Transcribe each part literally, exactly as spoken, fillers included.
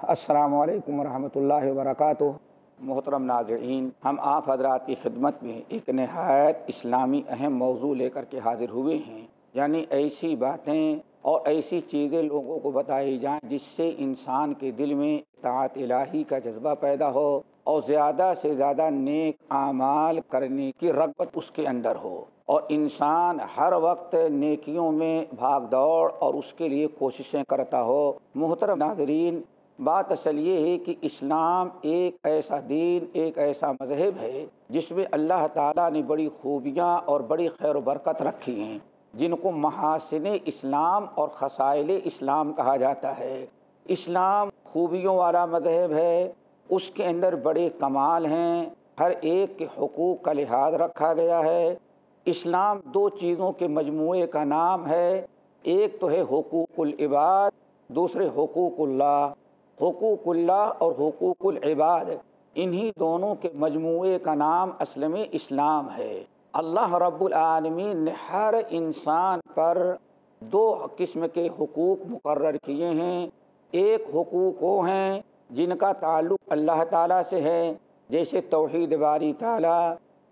السلام علیکم ورحمۃ اللہ وبرکاتہ۔ محترم ناظرین، ہم آپ حضرات کی خدمت میں ایک نہایت اسلامی اہم موضوع لے کر کے حاضر ہوئے ہیں، یعنی ایسی باتیں اور ایسی چیزیں لوگوں کو بتائی جائیں جس سے انسان کے دل میں اطاعت الہی کا جذبہ پیدا ہو اور زیادہ سے زیادہ نیک اعمال کرنے کی رغبت اس کے اندر ہو، اور انسان ہر وقت نیکیوں میں بھاگ دوڑ اور اس کے لیے کوششیں کرتا ہو۔ محترم ناظرین، بات اصل یہ ہے کہ اسلام ایک ایسا دین، ایک ایسا مذہب ہے جس میں اللہ تعالیٰ نے بڑی خوبیاں اور بڑی خیر و برکت رکھی ہیں، جن کو محاسن اسلام اور خصائل اسلام کہا جاتا ہے۔ اسلام خوبیوں والا مذہب ہے، اس کے اندر بڑے کمال ہیں، ہر ایک کے حقوق کا لحاظ رکھا گیا ہے۔ اسلام دو چیزوں کے مجموعے کا نام ہے، ایک تو ہے حقوق العباد، دوسرے حقوق اللہ۔ حقوق اللہ اور حقوق العباد، انہی دونوں کے مجموعے کا نام اصل میں اسلام ہے۔ اللہ رب العالمین نے ہر انسان پر دو قسم کے حقوق مقرر کیے ہیں۔ ایک حقوق وہ ہیں جن کا تعلق اللہ تعالیٰ سے ہے، جیسے توحید باری تعالیٰ،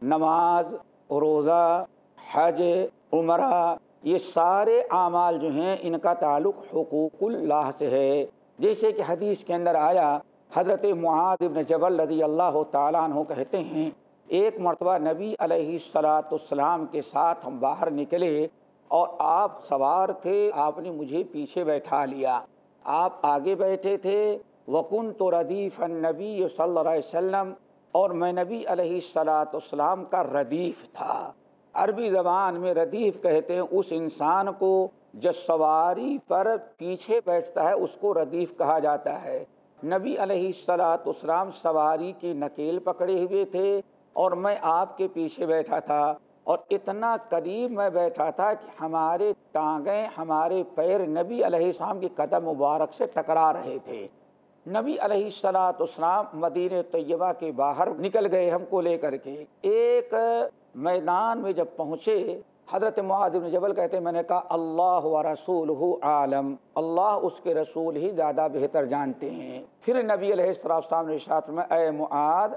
نماز، روزہ، حج، عمرہ، یہ سارے اعمال جو ہیں ان کا تعلق حقوق اللہ سے ہے۔ جیسے کہ حدیث کے اندر آیا، حضرت معاذ بن جبل رضی اللہ تعالیٰ عنہ کہتے ہیں، ایک مرتبہ نبی علیہ الصلاۃ والسلام کے ساتھ ہم باہر نکلے اور آپ سوار تھے، آپ نے مجھے پیچھے بیٹھا لیا، آپ آگے بیٹھے تھے۔ وَكُنْتُ رَدِيفَ النَّبِيِّ صلی اللہ علیہ وسلم، اور میں نبی علیہ الصلاۃ والسلام کا ردیف تھا۔ عربی زبان میں ردیف کہتے ہیں اس انسان کو جو سواری پر پیچھے بیٹھتا ہے، اس کو ردیف کہا جاتا ہے۔ نبی علیہ الصلاۃ والسلام سواری کی نکیل پکڑے ہوئے تھے اور میں آپ کے پیچھے بیٹھا تھا، اور اتنا قریب میں بیٹھا تھا کہ ہمارے ٹانگیں، ہمارے پیر نبی علیہ السلام کے قدم مبارک سے ٹکرا رہے تھے۔ نبی علیہ الصلاۃ والسلام مدینہ طیبہ کے باہر نکل گئے ہم کو لے کر کے۔ ایک میدان میں جب پہنچے، حضرت معاذ بن جبل کہتے ہیں، میں نے کہا اللہ و رسولہ عالم، اللہ اس کے رسول ہی زیادہ بہتر جانتے ہیں۔ پھر نبی علیہ السلام نے ارشاد فرمایا، اے معاذ،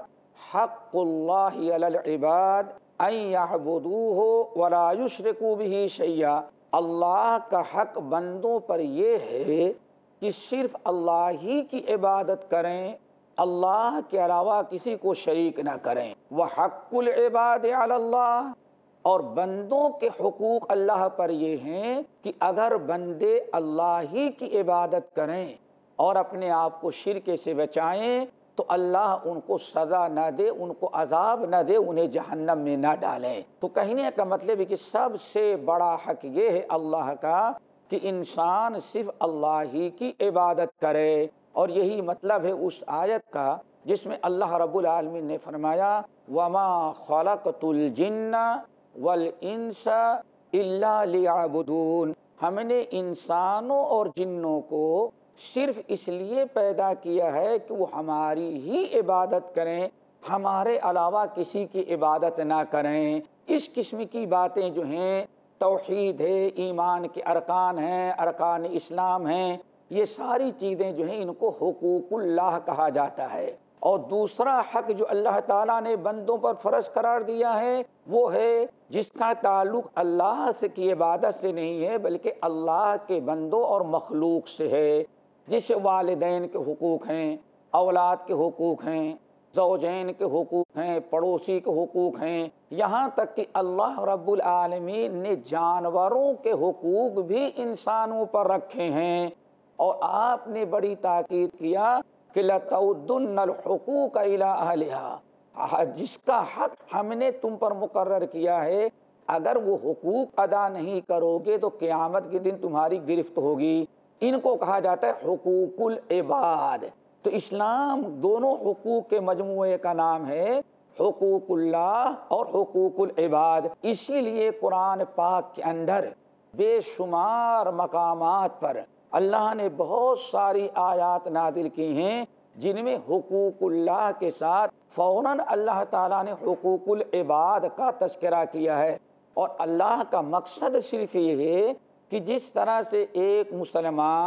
حق اللہ علی العباد ان یعبدوہ ولا یشرکوا بہ شیئا، اللہ کا حق بندوں پر یہ ہے کہ صرف اللہ ہی کی عبادت کریں، اللہ کے علاوہ کسی کو شریک نہ کریں۔ وحق العباد علی اللہ، اور بندوں کے حقوق اللہ پر یہ ہیں کہ اگر بندے اللہ ہی کی عبادت کریں اور اپنے آپ کو شرک سے بچائیں تو اللہ ان کو سزا نہ دے، ان کو عذاب نہ دے، انہیں جہنم میں نہ ڈالیں۔ تو کہنے کا مطلب ہے کہ سب سے بڑا حق یہ ہے اللہ کا کہ انسان صرف اللہ ہی کی عبادت کرے، اور یہی مطلب ہے اس آیت کا جس میں اللہ رب العالمین نے فرمایا، وَمَا خَلَقْتُ الْجِنَّ وَالْإِنسَ إِلَّا لِيَعْبُدُونَ، ہم نے انسانوں اور جنوں کو صرف اس لیے پیدا کیا ہے کہ وہ ہماری ہی عبادت کریں، ہمارے علاوہ کسی کی عبادت نہ کریں۔ اس قسم کی باتیں جو ہیں، توحید ہے، ایمان کے ارکان ہیں، ارکان اسلام ہیں، یہ ساری چیزیں جو ہیں ان کو حقوق اللہ کہا جاتا ہے۔ اور دوسرا حق جو اللہ تعالیٰ نے بندوں پر فرض قرار دیا ہے وہ ہے جس کا تعلق اللہ سے کی عبادت سے نہیں ہے بلکہ اللہ کے بندوں اور مخلوق سے ہے، جیسے والدین کے حقوق ہیں، اولاد کے حقوق ہیں، زوجین کے حقوق ہیں، پڑوسی کے حقوق ہیں، یہاں تک کہ اللہ رب العالمین نے جانوروں کے حقوق بھی انسانوں پر رکھے ہیں۔ اور آپ نے بڑی تاکید کیا کہ لَتَؤُدُّنَّ الْحُقُوقَ إِلَىٰ أَهْلِهَا، جس کا حق ہم نے تم پر مقرر کیا ہے، اگر وہ حقوق ادا نہیں کرو گے تو قیامت کے دن تمہاری گرفت ہوگی۔ ان کو کہا جاتا ہے حقوق العباد۔ تو اسلام دونوں حقوق کے مجموعے کا نام ہے، حقوق اللہ اور حقوق العباد۔ اسی لیے قرآن پاک کے اندر بے شمار مقامات پر اللہ نے بہت ساری آیات نازل کی ہیں جن میں حقوق اللہ کے ساتھ فوراً اللہ تعالیٰ نے حقوق العباد کا تذکرہ کیا ہے۔ اور اللہ کا مقصد صرف یہ ہے کہ جس طرح سے ایک مسلمان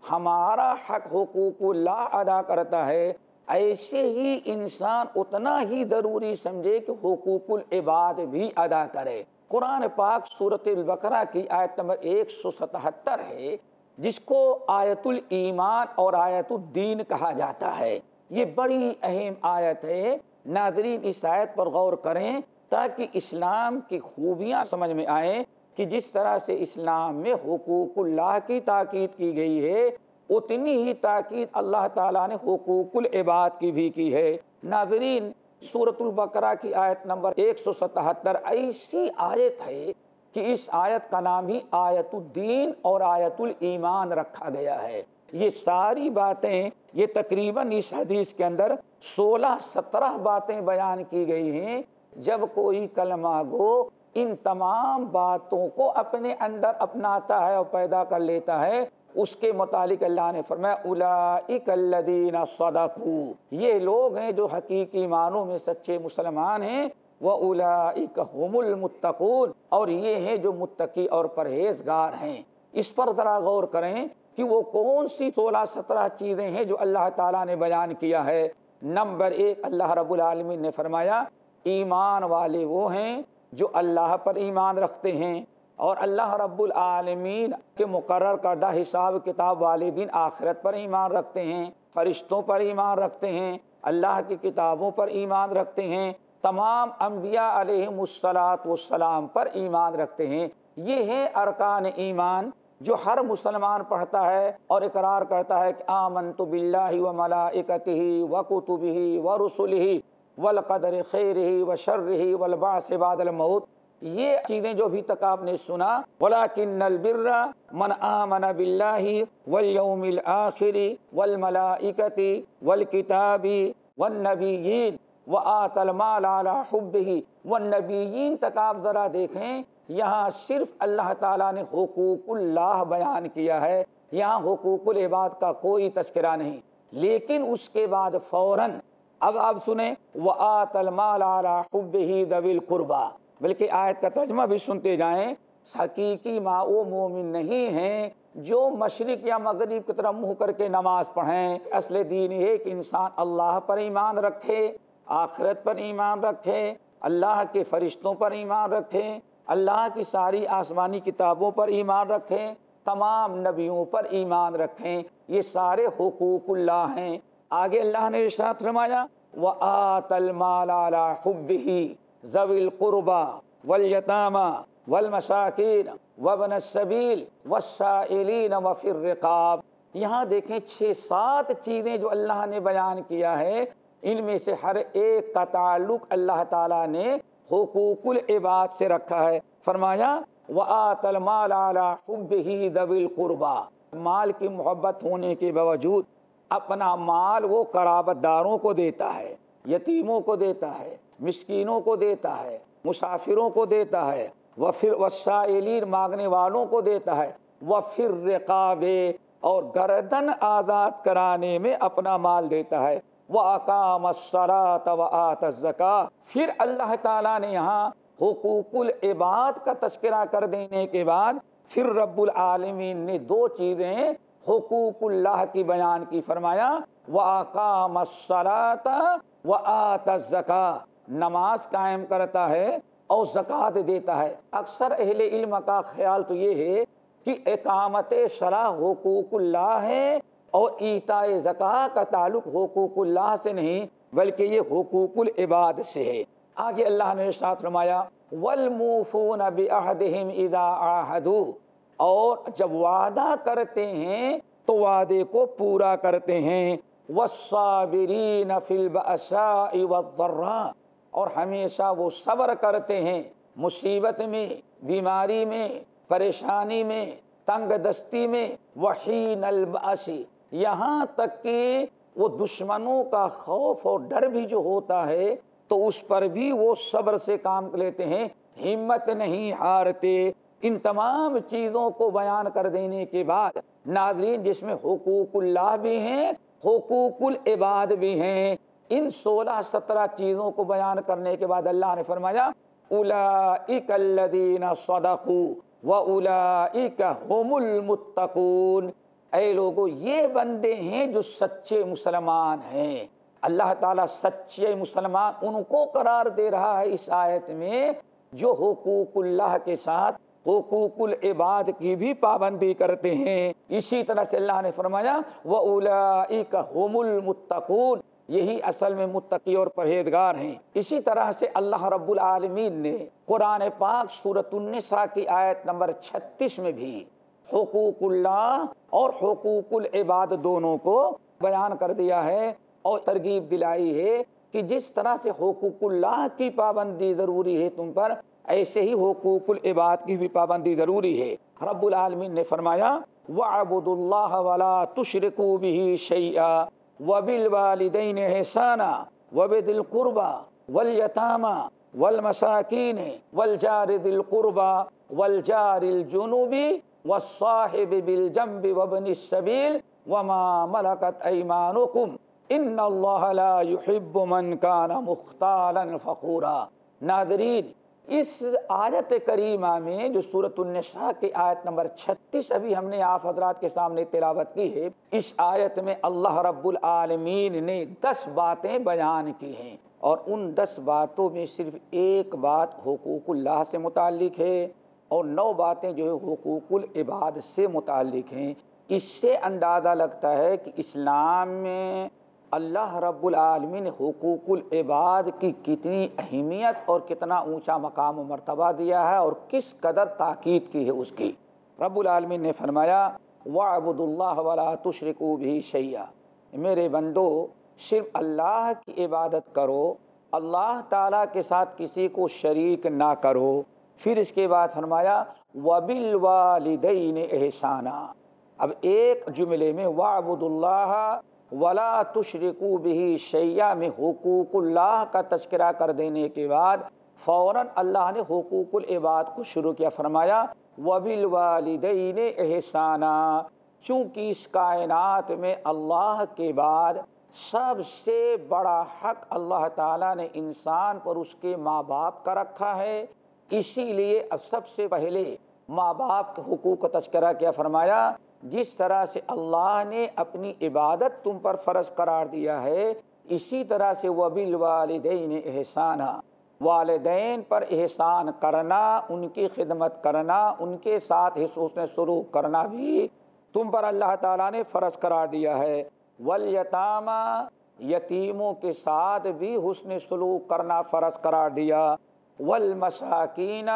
ہمارا حق حقوق اللہ ادا کرتا ہے، ایسے ہی انسان اتنا ہی ضروری سمجھے کہ حقوق العباد بھی ادا کرے۔ قرآن پاک سورۃ البقرہ کی آیت نمبر ایک سو ستہتر ہے، جس کو آیت الایمان اور آیت الدین کہا جاتا ہے۔ یہ بڑی اہم آیت ہے، ناظرین اس آیت پر غور کریں تاکہ اسلام کی خوبیاں سمجھ میں آئیں کہ جس طرح سے اسلام میں حقوق اللہ کی تاکید کی گئی ہے، اتنی ہی تاکید اللہ تعالیٰ نے حقوق العباد کی بھی کی ہے۔ ناظرین سورۃ البقرہ کی آیت نمبر ایک سو ستہتر ایسی آیت ہے کہ اس آیت کا نام ہی آیت الدین اور آیت الایمان رکھا گیا ہے۔ یہ ساری باتیں، یہ تقریباً اس حدیث کے اندر سولہ سترہ باتیں بیان کی گئی ہیں۔ جب کوئی کلمہ گو ان تمام باتوں کو اپنے اندر اپناتا ہے اور پیدا کر لیتا ہے، اس کے متعلق اللہ نے فرمایا اولئک الذین صدقوا، یہ لوگ ہیں جو حقیقی معنوں میں سچے مسلمان ہیں، وَأُولَئِكَ هُمُ الْمُتَّقُونَ، اور یہ ہیں جو متقی اور پرہیزگار ہیں۔ اس پر ذرا غور کریں کہ وہ کون سی سولہ سترہ چیزیں ہیں جو اللہ تعالیٰ نے بیان کیا ہے۔ نمبر ایک، اللہ رب العالمین نے فرمایا ایمان والے وہ ہیں جو اللہ پر ایمان رکھتے ہیں اور اللہ رب العالمین کے مقرر کردہ حساب کتاب والے دن آخرت پر ایمان رکھتے ہیں، فرشتوں پر ایمان رکھتے ہیں، اللہ کی کتابوں پر ایمان رکھتے ہیں، تمام انبیاء علیہم الصلاۃ والسلام پر ایمان رکھتے ہیں۔ یہ ہے ارکان ایمان جو ہر مسلمان پڑھتا ہے اور اقرار کرتا ہے کہ آمنت باللہ وملائکتہ وکتبہ ورسلہ والقدر خیرہ وشرہ والبعث بعد الموت۔ یہ چیزیں جو ابھی تک آپ نے سنا، وَلَكِنَّ الْبِرَّ مَنْ آمَنَ بِاللَّهِ وَالْيَوْمِ الْآخِرِ وَالْمَلَائِكَةِ وَالْكِتَابِ وَالنَّبِيِّينَ وَآتَى الْمَالَ عَلَى حُبِّهِ وَالنَّبِيِّينَ تک آپ ذرا دیکھیں، یہاں صرف اللہ تعالیٰ نے حقوق اللہ بیان کیا ہے، یہاں حقوق العباد کا کوئی تذکرہ نہیں۔ لیکن اس کے بعد فوراً اب آپ سنیں وَآتَى الْمَالَ عَلَى حُبِّهِ ذَوِي الْقُرْبَى، بلکہ آیت کا ترجمہ بھی سنتے جائیں۔ حقیقی ماں وہ مومن نہیں ہیں جو مشرق یا مغرب کی طرف منہ کر کے نماز پڑھیں۔ اصل دین یہ کہ انسان اللہ پر ایمان رکھے، آخرت پر ایمان رکھے، اللہ کے فرشتوں پر ایمان رکھے، اللہ کی ساری آسمانی کتابوں پر ایمان رکھیں، تمام نبیوں پر ایمان رکھیں۔ یہ سارے حقوق اللہ ہیں۔ آگے اللہ نے ارشاد فرمایا وَآتَى الْمَالَ عَلَى حُبِّهِ ذَوِي الْقُرْبَى وَالْيَتَامَى وَالْمَسَاكِينَ وَابْنَ السَّبِيلِ وَالسَّائِلِينَ وَفِي الرِّقَابِ۔ یہاں دیکھیں چھ سات چیزیں جو اللہ نے بیان کیا ہے، ان میں سے ہر ایک کا تعلق اللہ تعالیٰ نے حقوق العباد سے رکھا ہے۔ فرمایا وَآتَى الْمَالَ عَلَى حُبِّهِ ذَوِي الْقُرْبَى، مال کی محبت ہونے کے باوجود اپنا مال وہ قرابت داروں کو دیتا ہے، یتیموں کو دیتا ہے، مسکینوں کو دیتا ہے، مسافروں کو دیتا ہے، وفر والسائلین مانگنے والوں کو دیتا ہے، وفر رقاب اور گردن آزاد کرانے میں اپنا مال دیتا ہے، وَأَقَامَ الصَّلَاةَ وَآتَى الزَّكَاةَ۔ پھر اللہ تعالیٰ نے یہاں حقوق العباد کا تذکرہ کر دینے کے بعد پھر رب العالمین نے دو چیزیں حقوق اللہ کی بیان کی، فرمایا وَأَقَامَ الصَّلَاةَ وَآتَى الزَّكَاةَ، نماز قائم کرتا ہے اور زکوٰۃ دیتا ہے۔ اکثر اہل علم کا خیال تو یہ ہے کہ اقامت صلاح حقوق اللہ ہے اور ایتاء زکوٰۃ کا تعلق حقوق اللہ سے نہیں بلکہ یہ حقوق العباد سے ہے۔ آگے اللہ نے ارشاد فرمایا وَالْمُوفُونَ بِعَهْدِهِمْ إِذَا عَاهَدُوا، اور جب وعدہ کرتے ہیں تو وعدے کو پورا کرتے ہیں، وَالصَّابِرِينَ فِي الْبَأْسَاءِ وَالضَّرَّاءِ، اور ہمیشہ وہ صبر کرتے ہیں مصیبت میں، بیماری میں، پریشانی میں، تنگ دستی میں، وحین البأس، یہاں تک کہ وہ دشمنوں کا خوف اور ڈر بھی جو ہوتا ہے تو اس پر بھی وہ صبر سے کام لیتے ہیں، ہمت نہیں ہارتے۔ ان تمام چیزوں کو بیان کر دینے کے بعد ناظرین جس میں حقوق اللہ بھی ہیں، حقوق العباد بھی ہیں، ان سولہ سترہ چیزوں کو بیان کرنے کے بعد اللہ نے فرمایا اولئک الذین صدقوا واولئک هم المتقون، اے لوگو یہ بندے ہیں جو سچے مسلمان ہیں۔ اللہ تعالیٰ سچے مسلمان ان کو قرار دے رہا ہے اس آیت میں جو حقوق اللہ کے ساتھ حقوق العباد کی بھی پابندی کرتے ہیں۔ اسی طرح سے اللہ نے فرمایا وَأُولَئِكَ هُمُ الْمُتَّقُونَ، یہی اصل میں متقی اور پرہیزگار ہیں۔ اسی طرح سے اللہ رب العالمین نے قرآن پاک سورۃ النساء کی آیت نمبر چھتیس میں بھی حقوق اللہ اور حقوق العباد دونوں کو بیان کر دیا ہے اور ترغیب دلائی ہے کہ جس طرح سے حقوق اللہ کی پابندی ضروری ہے تم پر، ایسے ہی حقوق العباد کی بھی پابندی ضروری ہے۔ رب العالمین نے فرمایا وَاعْبُدُوا اللَّهَ وَلَا تُشْرِكُوا بِهِ شَيْئًا وَبِالْوَالِدَيْنِ إِحْسَانًا وَبِذِي الْقُرْبَى وَالْيَتَامَى وَالْمَسَاكِينِ وَالْجَارِ ذِي الْقُرْبَى وَالْجَارِ الْجُنُبِ وَالصَّاحِبِ بِالْجَنبِ وَابْنِ السَّبِيلِ وَمَا مَلَكَتْ أَيْمَانُكُمْ ان اللہ لا يحب من کان مختالا فخورا۔ ناظرین، اس آیت کریمہ میں جو سورۃ النساء کی آیت نمبر چھتیس ابھی ہم نے آپ حضرات کے سامنے تلاوت کی ہے، اس آیت میں اللہ رب العالمین نے دس باتیں بیان کی ہیں، اور ان دس باتوں میں صرف ایک بات حقوق اللہ سے متعلق ہے اور نو باتیں جو ہے حقوق العباد سے متعلق ہیں۔ اس سے اندازہ لگتا ہے کہ اسلام میں اللہ رب العالمین نے حقوق العباد کی کتنی اہمیت اور کتنا اونچا مقام و مرتبہ دیا ہے اور کس قدر تاکید کی ہے اس کی۔ رب العالمین نے فرمایا وَاعْبُدُوا اللَّهَ وَلَا تُشْرِكُوا بِهِ شَيْئًا، میرے بندو صرف اللہ کی عبادت کرو، اللہ تعالیٰ کے ساتھ کسی کو شریک نہ کرو۔ پھر اس کے بعد فرمایا وَبِالْوَالِدَيْنِ إِحْسَانًا، اب ایک جملے میں وَاعْبُدُوا اللَّهَ ولا تشرکوا بہ شیئا میں حقوق اللہ کا تذکرہ کر دینے کے بعد فوراً اللہ نے حقوق العباد کو شروع کیا، فرمایا وبالوالدین احسانا، چونکہ اس کائنات میں اللہ کے بعد سب سے بڑا حق اللہ تعالیٰ نے انسان پر اس کے ماں باپ کا رکھا ہے، اسی لیے اب سب سے پہلے ماں باپ کے حقوق کا تذکرہ کیا، فرمایا جس طرح سے اللہ نے اپنی عبادت تم پر فرض قرار دیا ہے، اسی طرح سے وبالوالدین احسانا، والدین پر احسان کرنا، ان کی خدمت کرنا، ان کے ساتھ حسن سلوک کرنا بھی تم پر اللہ تعالیٰ نے فرض قرار دیا ہے۔ والیتاما، یتیموں کے ساتھ بھی حسن سلوک کرنا فرض قرار دیا۔ والمساکین،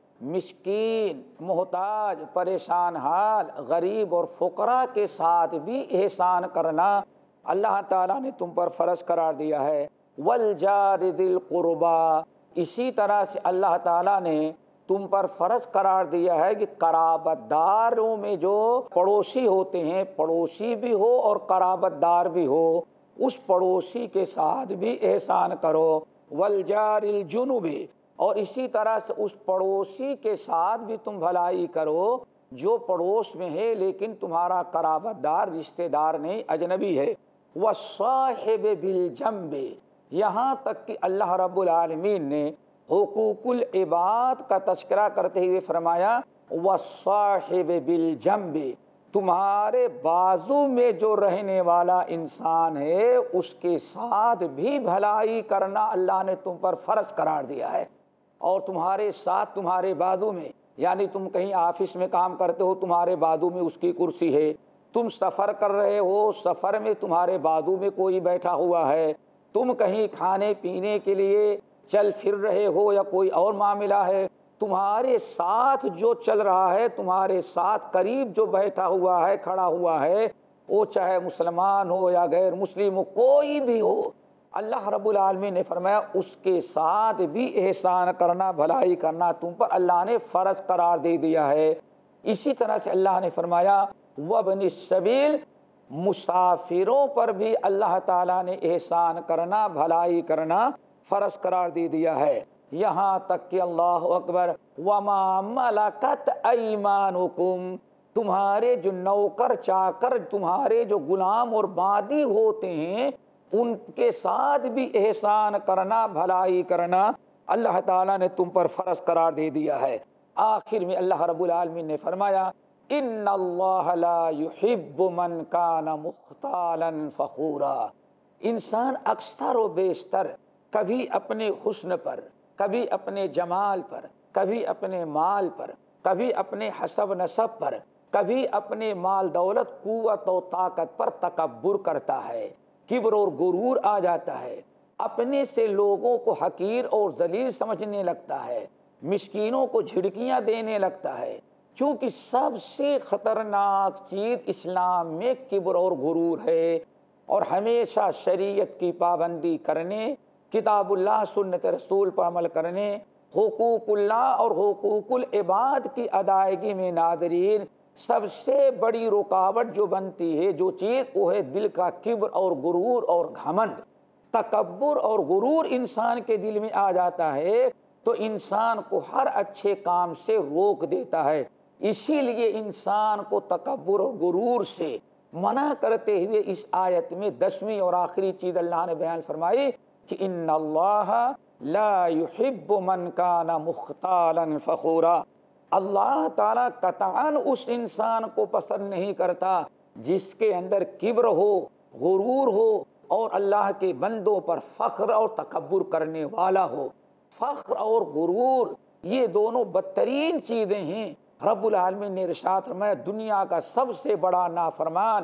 مسکین، محتاج، پریشان حال، غریب اور فقراء کے ساتھ بھی احسان کرنا اللہ تعالیٰ نے تم پر فرض قرار دیا ہے۔ والجار ذی القربیٰ، اسی طرح سے اللہ تعالیٰ نے تم پر فرض قرار دیا ہے کہ قرابت داروں میں جو پڑوسی ہوتے ہیں، پڑوسی بھی ہو اور قرابت دار بھی ہو، اس پڑوسی کے ساتھ بھی احسان کرو۔ والجار الجنب، اور اسی طرح سے اس پڑوسی کے ساتھ بھی تم بھلائی کرو جو پڑوس میں ہے لیکن تمہارا قرابت دار، رشتہ دار نہیں، اجنبی ہے۔ والصاحب بالجنب، یہاں تک کہ اللہ رب العالمین نے حقوق العباد کا تذکرہ کرتے ہوئے فرمایا والصاحب بالجنب، تمہارے بازو میں جو رہنے والا انسان ہے اس کے ساتھ بھی بھلائی کرنا اللہ نے تم پر فرض قرار دیا ہے۔ اور تمہارے ساتھ، تمہارے بازو میں، یعنی تم کہیں آفس میں کام کرتے ہو، تمہارے بازو میں اس کی کرسی ہے، تم سفر کر رہے ہو، سفر میں تمہارے بازو میں کوئی بیٹھا ہوا ہے، تم کہیں کھانے پینے کے لیے چل پھر رہے ہو یا کوئی اور معاملہ ہے، تمہارے ساتھ جو چل رہا ہے، تمہارے ساتھ قریب جو بیٹھا ہوا ہے، کھڑا ہوا ہے، وہ چاہے مسلمان ہو یا غیر مسلم ہو، کوئی بھی ہو، اللہ رب العالمین نے فرمایا اس کے ساتھ بھی احسان کرنا، بھلائی کرنا تم پر اللہ نے فرض قرار دے دیا ہے۔ اسی طرح سے اللہ نے فرمایا وابن السبیل، مسافروں پر بھی اللہ تعالیٰ نے احسان کرنا، بھلائی کرنا فرض قرار دے دیا ہے، یہاں تک کہ اللہ اکبر وما ملکت ایمانکم، تمہارے جو نوکر چاکر، تمہارے جو غلام اور بادی ہوتے ہیں ان کے ساتھ بھی احسان کرنا، بھلائی کرنا اللہ تعالیٰ نے تم پر فرض قرار دے دیا ہے۔ آخر میں اللہ رب العالمین نے فرمایا ان اللہ لا یحب من کان مختالا فخورا۔ انسان اکثر و بیشتر کبھی اپنے حسن پر، کبھی اپنے جمال پر، کبھی اپنے مال پر، کبھی اپنے حسب نسب پر، کبھی اپنے مال دولت قوت و طاقت پر تکبر کرتا ہے، کبر اور غرور آ جاتا ہے، اپنے سے لوگوں کو حقیر اور ذلیل سمجھنے لگتا ہے، مسکینوں کو جھڑکیاں دینے لگتا ہے۔ چونکہ سب سے خطرناک چیز اسلام میں کبر اور غرور ہے، اور ہمیشہ شریعت کی پابندی کرنے، کتاب اللہ سنت رسول پر عمل کرنے، حقوق اللہ اور حقوق العباد کی ادائیگی میں ناظرین سب سے بڑی رکاوٹ جو بنتی ہے، جو چیز وہ ہے دل کا کبر اور غرور اور گھمنڈ۔ تکبر اور غرور انسان کے دل میں آ جاتا ہے تو انسان کو ہر اچھے کام سے روک دیتا ہے۔ اسی لیے انسان کو تکبر اور غرور سے منع کرتے ہوئے اس آیت میں دسویں اور آخری چیز اللہ نے بیان فرمائی کہ ان اللہ لا يحب من کان مختالا فخورا۔ اللہ تعالیٰ قطعاً اس انسان کو پسند نہیں کرتا جس کے اندر کبر ہو، غرور ہو اور اللہ کے بندوں پر فخر اور تکبر کرنے والا ہو۔ فخر اور غرور یہ دونوں بدترین چیزیں ہیں۔ رب العالمین نے ارشاد فرمایا دنیا کا سب سے بڑا نافرمان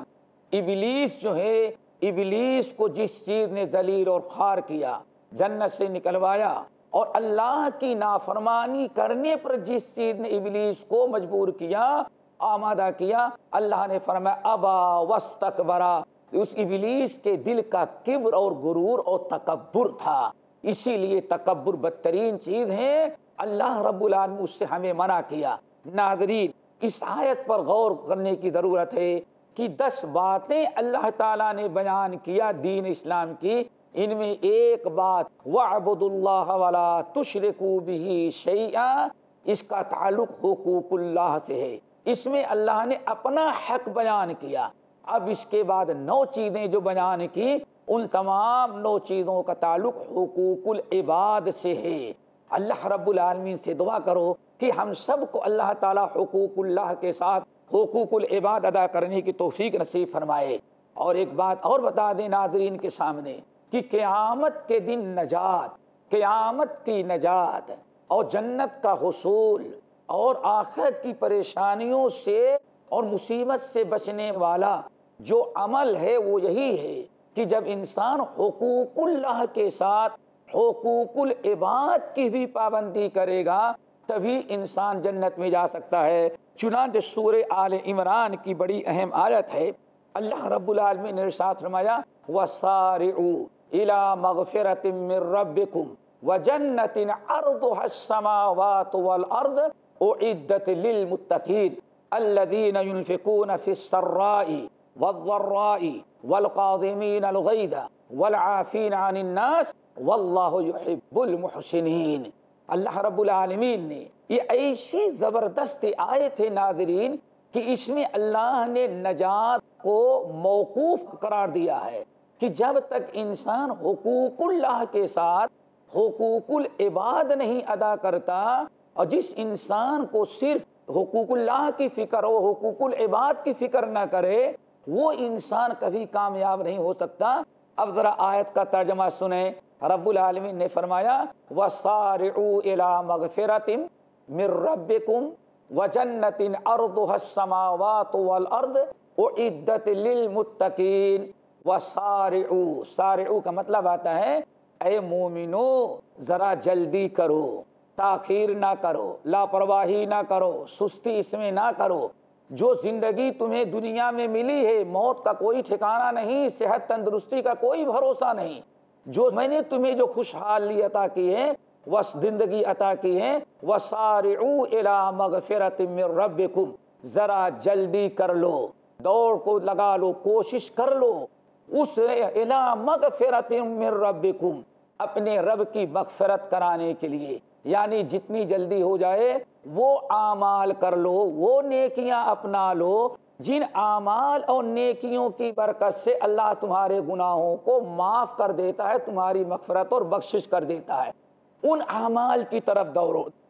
ابلیس جو ہے، ابلیس کو جس چیز نے ذلیل اور خوار کیا، جنت سے نکلوایا، اور اللہ کی نافرمانی کرنے پر جس چیز نے ابلیس کو مجبور کیا، آمادہ کیا، اللہ نے فرمایا ابا واستکبرا، اس ابلیس کے دل کا کبر اور غرور اور تکبر تھا۔ اسی لیے تکبر بدترین چیز ہے، اللہ رب العالمین اس سے ہمیں منع کیا۔ ناظرین اس آیت پر غور کرنے کی ضرورت ہے کہ دس باتیں اللہ تعالیٰ نے بیان کیا دین اسلام کی، ان میں ایک بات وَاعْبُدُوا اللَّهَ وَلَا تُشْرِكُوا بِهِ شَيْئًا، اس کا تعلق حقوق اللہ سے ہے۔ اس میں اللہ نے اپنا حق بیان کیا۔ اب اس کے بعد نو چیزیں جو بیان کی، ان تمام نو چیزوں کا تعلق حقوق العباد سے ہے۔ اللہ رب العالمین سے دعا کرو کہ ہم سب کو اللہ تعالیٰ حقوق اللہ کے ساتھ حقوق العباد ادا کرنے کی توفیق نصیب فرمائے۔ اور ایک بات اور بتا دیں ناظرین کے سامنے کہ قیامت کے دن نجات، قیامت کی نجات اور جنت کا حصول اور آخرت کی پریشانیوں سے اور مصیبت سے بچنے والا جو عمل ہے وہ یہی ہے کہ جب انسان حقوق اللہ کے ساتھ حقوق العباد کی بھی پابندی کرے گا تبھی انسان جنت میں جا سکتا ہے۔ چنانچہ سورہ آل عمران کی بڑی اہم آیت ہے، اللہ رب العالمین نے ارشاد فرمایا وَسَارِعُوا إِلَى مَغْفِرَةٍ مِّن رَّبِّكُمْ وَجَنَّةٍ عَرْضُهَا السَّمَاوَاتُ وَالْأَرْضُ أُعِدَّتْ لِلْمُتَّقِينَ الَّذِينَ يُنفِقُونَ فِي السَّرَّاءِ وَالضَّرَّاءِ وَالْقَاظِمِينَ الْغَيْظَ وَالْعَافِينَ عَنِ النَّاسِ وَاللَّهُ يُحِبُّ الْمُحْسِنِينَ۔ اللہ رب العالمین نے یہ ایسی زبردست آیت ہے ناظرین کہ اس میں اللہ نے نجات کو موقوف قرار دیا ہے کہ جب تک انسان حقوق اللہ کے ساتھ حقوق العباد نہیں ادا کرتا، اور جس انسان کو صرف حقوق اللہ کی فکر ہو، حقوق العباد کی فکر نہ کرے، وہ انسان کبھی کامیاب نہیں ہو سکتا۔ اب ذرا آیت کا ترجمہ سنیں۔ رب العالمین نے فرمایا وَسَارِعُوا إِلَى مَغْفِرَةٍ مِّن رَّبِّكُمْ وَجَنَّةٍ عَرْضُهَا السَّمَاوَاتُ وَالْأَرْضُ أُعِدَّتْ لِلْمُتَّقِينَ۔ وَسَارِعُوا، سارعوا کا مطلب آتا ہے اے مومنو ذرا جلدی کرو، تاخیر نہ کرو، لاپرواہی نہ کرو، سستی اس میں نہ کرو۔ جو زندگی تمہیں دنیا میں ملی ہے، موت کا کوئی ٹھکانہ نہیں، صحت تندرستی کا کوئی بھروسہ نہیں، جو میں نے تمہیں جو خوشحالی عطا کی ہے، وہ زندگی عطا کی ہے، وَسَارِعُوا إِلَى مَغْفِرَةٍ مِّن رَّبِّكُمْ، ذرا جلدی کر لو، دوڑ کو لگا لو، کوشش کر لو اس إِلَى مَغْفِرَةٍ مِّن رَّبِّكُمْ، اپنے رب کی مغفرت کرانے کے لیے، یعنی جتنی جلدی ہو جائے وہ اعمال کر لو، وہ نیکیاں اپنا لو جن اعمال اور نیکیوں کی برکت سے اللہ تمہارے گناہوں کو معاف کر دیتا ہے، تمہاری مغفرت اور بخشش کر دیتا ہے۔ ان اعمال کی طرف دوڑو۔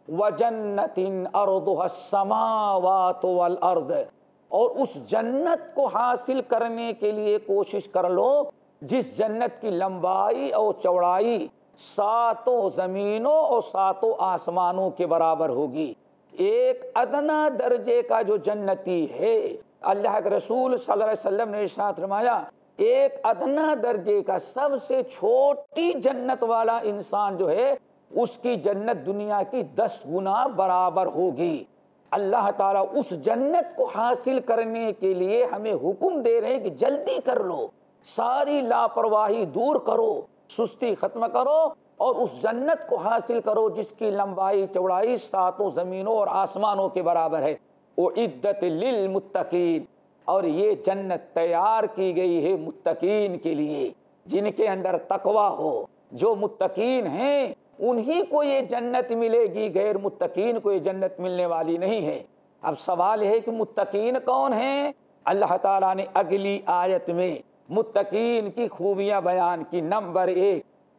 وَجَنَّةٍ أَرْضُهَا السَّمَاوَاتُ وَالْأَرْضُ، اور اس جنت کو حاصل کرنے کے لیے کوشش کر لو جس جنت کی لمبائی اور چوڑائی ساتوں زمینوں اور ساتوں آسمانوں کے برابر ہوگی۔ ایک ادنا درجے کا جو جنتی ہے، اللہ کے رسول صلی اللہ علیہ وسلم نے ارشاد فرمایا، ایک ادنا درجے کا سب سے چھوٹی جنت والا انسان جو ہے اس کی جنت دنیا کی دس گنا برابر ہوگی۔ اللہ تعالیٰ اس جنت کو حاصل کرنے کے لیے ہمیں حکم دے رہے ہیں کہ جلدی کر لو، ساری لاپرواہی دور کرو، سستی ختم کرو اور اس جنت کو حاصل کرو جس کی لمبائی چوڑائی ساتوں زمینوں اور آسمانوں کے برابر ہے۔ اعدت للمتقین، اور یہ جنت تیار کی گئی ہے متقین کے لیے جن کے اندر تقویٰ ہو۔ جو متقین ہیں انہی کو یہ جنت ملے گی، غیر متقین کو یہ جنت ملنے والی نہیں ہے۔ اب سوال ہے کہ متقین کون ہیں؟ اللہ تعالیٰ نے اگلی آیت میں متقین کی خوبیاں بیان کی۔ نمبر ایک،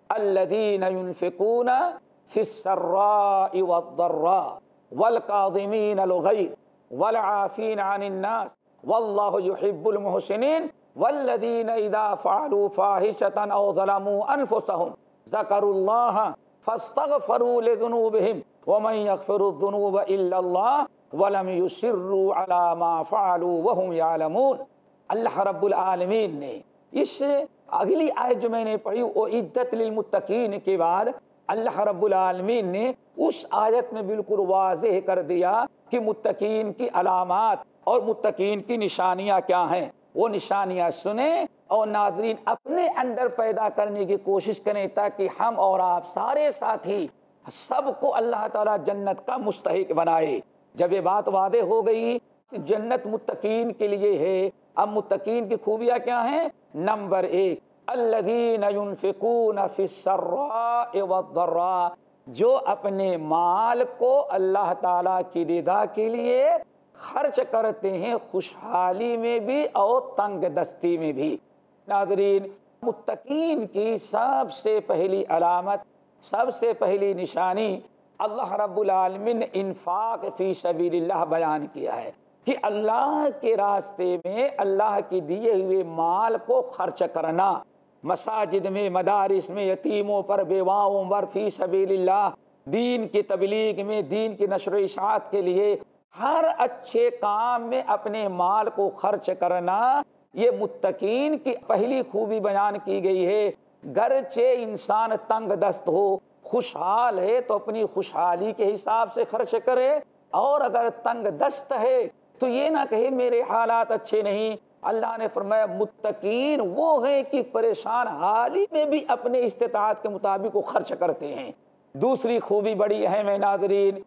الذین ينفقون فی السراء والضراء والکاظمین الغیظ والعافین عن الناس واللہ یحب المحسنین والذین اذا فعلوا فاحشۃ او ظلموا انفسهم ذکروا اللہ فاستغفروا لذنوبهم ومن يغفر الذنوب الا اللہ ولم يصروا على ما فعلوا وهم يعلمون۔ اللہ رب العالمین نے اس اگلی آیت جو میں نے پڑھی اعدت للمتقین کے بعد اللہ رب العالمین نے اس آیت میں بالکل واضح کر دیا کہ متقین کی علامات اور متقین کی نشانیاں کیا ہیں۔ وہ نشانیاں سنیں اور ناظرین اپنے اندر پیدا کرنے کی کوشش کریں تاکہ ہم اور آپ سارے ساتھی سب کو اللہ تعالیٰ جنت کا مستحق بنائے۔ جب یہ بات واضح ہو گئی جنت متقین کے لیے ہے، اب متقین کی خوبیاں کیا ہیں؟ نمبر ایک، الذین ينفقون فی السراء والضراء، جو اپنے مال کو اللہ تعالیٰ کی رضا کے لیے خرچ کرتے ہیں، خوشحالی میں بھی اور تنگ دستی میں بھی۔ ناظرین، متقین کی سب سے پہلی علامت، سب سے پہلی نشانی اللہ رب العالمین نے انفاق فی سبیل اللہ بیان کیا ہے کہ اللہ کے راستے میں اللہ کے دیے ہوئے مال کو خرچ کرنا، مساجد میں، مدارس میں، یتیموں پر، بیواؤں پر، فی سبیل اللہ، دین کی تبلیغ میں، دین کی نشر و اشاعت کے لیے ہر اچھے کام میں اپنے مال کو خرچ کرنا، یہ متقین کی پہلی خوبی بیان کی گئی ہے۔ گرچہ انسان تنگ دست ہو، خوشحال ہے تو اپنی خوشحالی کے حساب سے خرچ کرے، اور اگر تنگ دست ہے تو یہ نہ کہے میرے حالات اچھے نہیں۔ اللہ نے فرمایا متقین وہ ہیں کہ پریشان حالی میں بھی اپنے استطاعت کے مطابق وہ خرچ کرتے ہیں۔ دوسری خوبی بڑی اہم ہے ناظرین،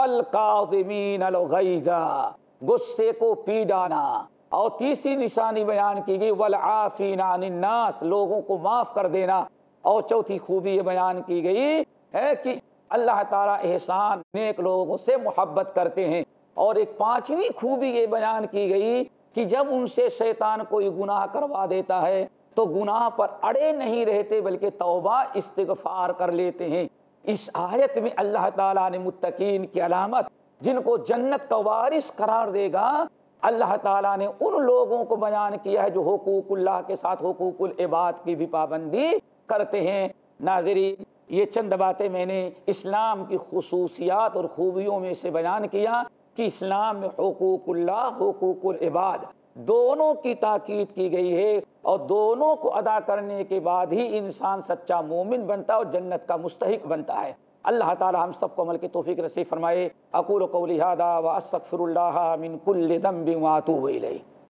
والکاظمین الغیظ، غصے کو پی ڈانا۔ اور تیسری نشانی بیان کی گئی والعافین عن الناس، لوگوں کو معاف کر دینا۔ اور چوتھی خوبی یہ بیان کی گئی ہے کہ اللہ تعالیٰ احسان، نیک لوگوں سے محبت کرتے ہیں۔ اور ایک پانچویں خوبی یہ بیان کی گئی کہ جب ان سے شیطان کوئی گناہ کروا دیتا ہے تو گناہ پر اڑے نہیں رہتے بلکہ توبہ استغفار کر لیتے ہیں۔ اس آیت میں اللہ تعالیٰ نے متقین کی علامت جن کو جنت کا وارث قرار دے گا، اللہ تعالیٰ نے ان لوگوں کو بیان کیا ہے جو حقوق اللہ کے ساتھ حقوق العباد کی بھی پابندی کرتے ہیں۔ ناظرین، یہ چند باتیں میں نے اسلام کی خصوصیات اور خوبیوں میں سے بیان کیا کہ اسلام میں حقوق اللہ، حقوق العباد دونوں کی تاکید کی گئی ہے، اور دونوں کو ادا کرنے کے بعد ہی انسان سچا مومن بنتا ہے اور جنت کا مستحق بنتا ہے۔ اللہ تعالی ہم سب کو عمل کی توفیق نصیب فرمائے۔ اقول قولی ھذا واستغفر اللہ من کل ذنب واتوب الیہ۔